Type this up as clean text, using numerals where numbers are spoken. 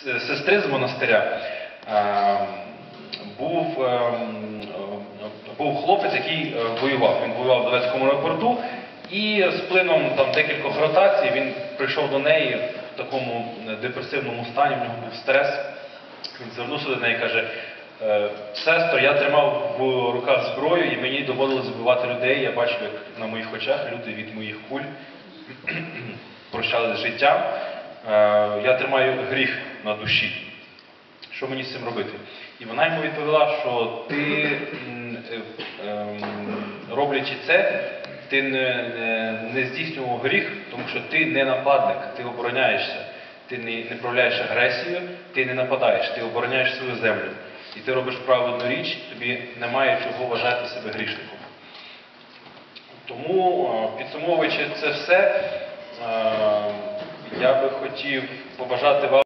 сестри з монастиря був хлопець, який воював. Він воював в Донецькому аеропорту, і з плином декількох ротацій він прийшов до неї в такому депресивному стані, в нього був стрес. Він звернувся до неї і каже: «Сестро, я тримав в руках зброю, і мені доводилось вбивати людей. Я бачив, як на моїх очах люди від моїх куль прощали з життям. Я тримаю гріх на душі. Що мені з цим робити?» І вона йому відповіла, що ти, роблячи це, ти не здійснював гріх, тому що ти не нападник, ти обороняєшся. Ти не проявляєш агресію, ти не нападаєш, ти обороняєш свою землю. І ти робиш праведну річ, тобі немає чого вважати себе грішником. Тому, підсумовуючи це все, я би хотів побажати вам